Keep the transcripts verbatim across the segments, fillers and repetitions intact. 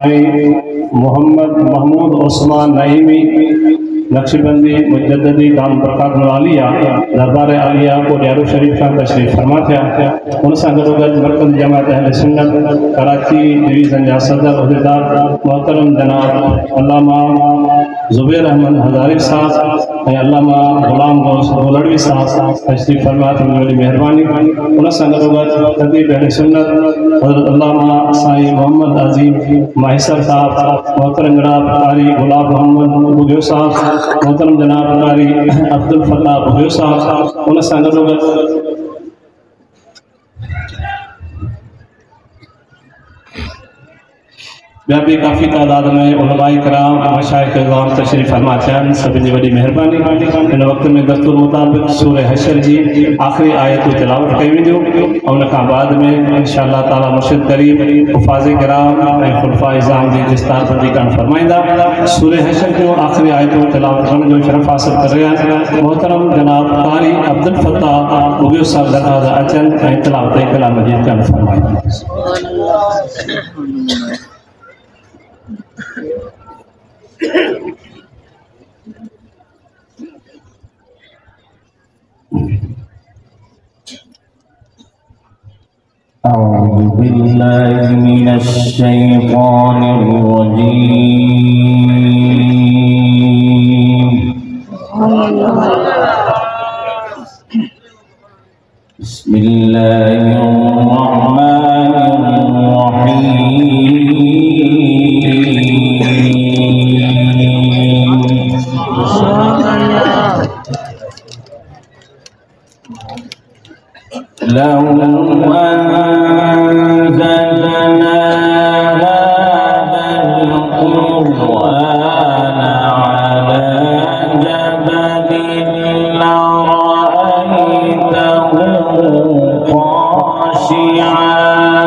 मोहम्मद महमूद उस्मान नईमी नक्शबंदी मुजद्ददी दाम बरकत आलिया दरबार आलिया को ड्यारो शरीफ का तशरीफ फरमा थे उन संगत मरकज़ जमात अहले सुन्नत कराची डिवीज़न जा सदर उहदेदार मोहतरम जनाब अल्लामा जुबैर अहमद हजारी साहब ऐं अल्लामा गुलाम गौस गोलड़वी साहब तशरीफ फरमा थे बड़ी मेहरबानी उन संगत खतीब अहले सुन्नत हज़रत अल्लामा साईं मोहम्मद अजीम माहिसर साहब मोहतरम जनाब कारी गुलाब मोहम्मद बुगियो साहब मोहतरम जनाब कारी अब्दुल फत्ताह बुगियो साहब उन संगत ॿिया बि काफ़ी तादाद में उलमाए कराम मशाइख़ इज़ाम तशरीफ़ फरमा थियनि सभिनी जी वॾी महिरबानी। हिन वक़्त में दस्तूर मुताबिक़ सूरह हशर जी आख़िरी आयतूं तिलावत कई वेंदियूं ऐं उन खां बाद में इंशाअल्लाह ताला मुर्शिद करीम हुफ़ाज़े किराम ऐं खुलफ़ाए इज़ाम जी दस्तारबंदी करणु फरमाईंदा। सूरह हशर जो आख़िरी आयतूं तिलावत करण जो शरफ़ हासिल करे रहिया आहिनि मोहतरम जनाब कारी अब्दुल फत्ताह बुगियो साहब दरख़्वास्त अचनि ऐं तिलावत कलाम मजीद करणु फरमाईंदा। أعوذ بالله من الشيطان الرجيم بسم الله الرحمن الرحيم لو أنزلنا هذا القرآن على جبل لرأيته خاشعا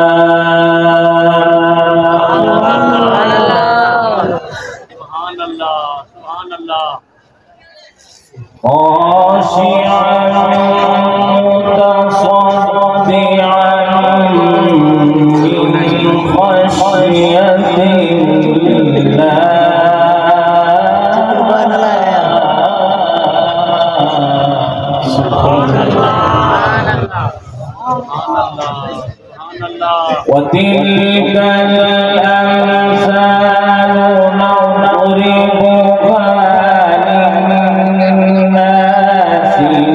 سبحان الله سبحان الله خاشعا وتلك الأمثال نضربها للناس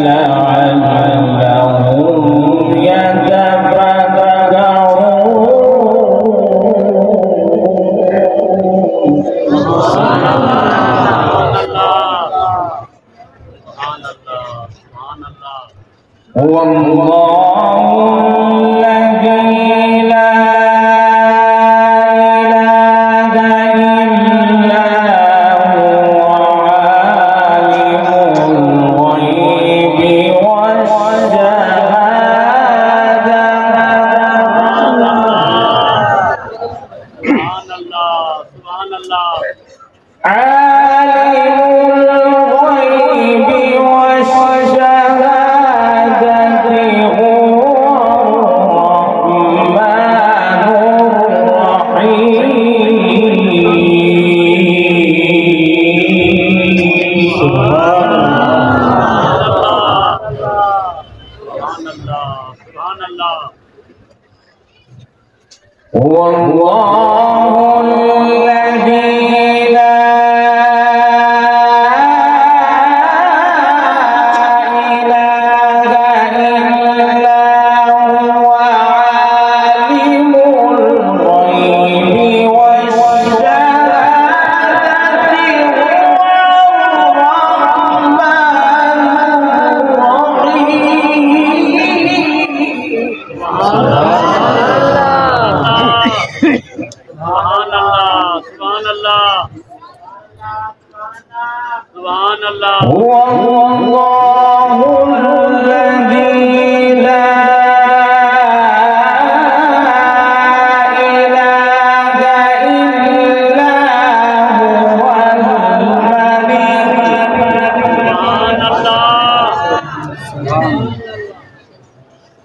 لعلهم يتفكرون. سبحان الله سبحان الله سبحان الله. هو الله الذي لا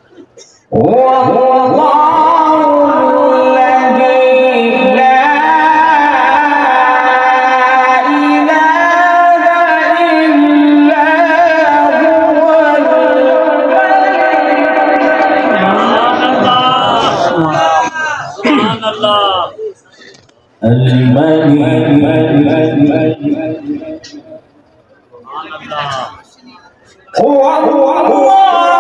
هو الله الذي لا هو الله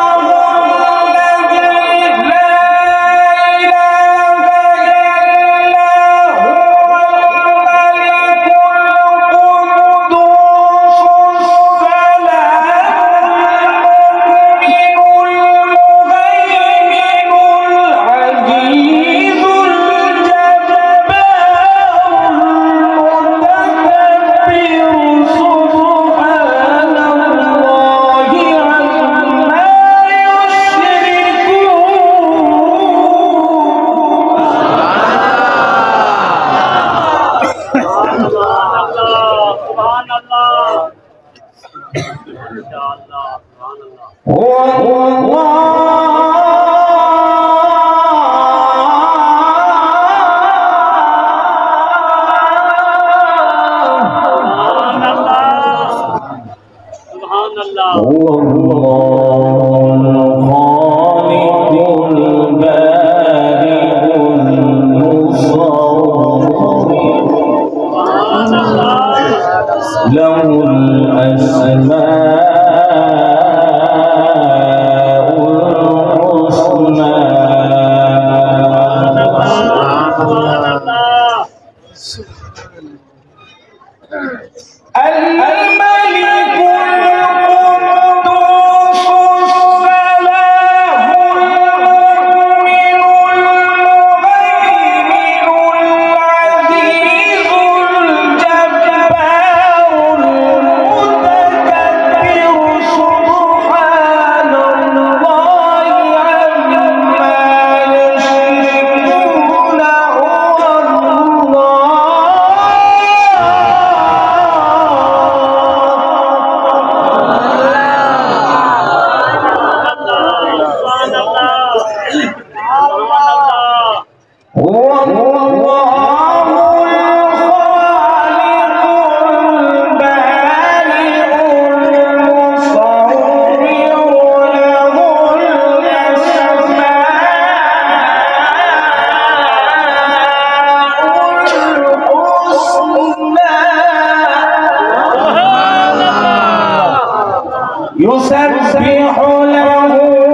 يسبح له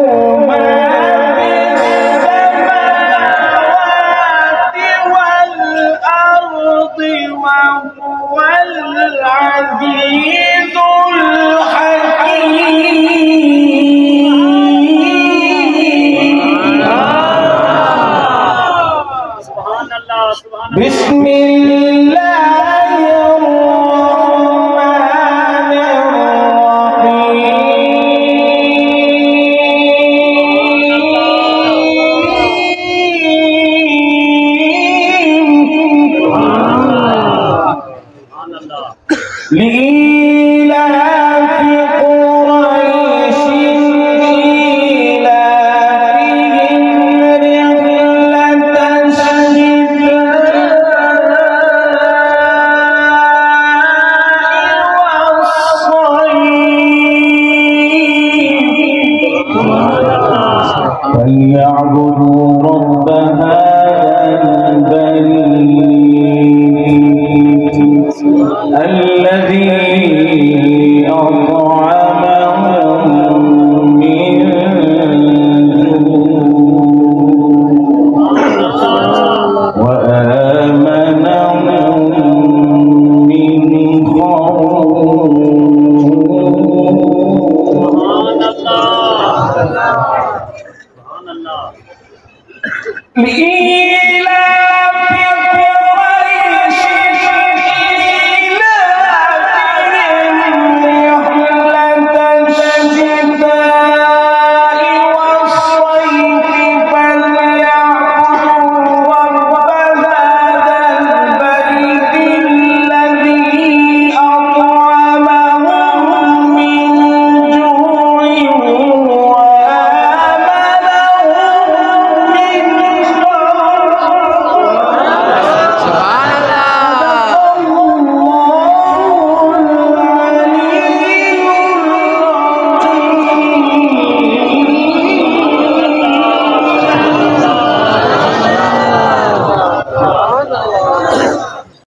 ما في السماوات والأرض وهو العزيز الحكيم. سبحان الله سبحان الله. بسم الله لي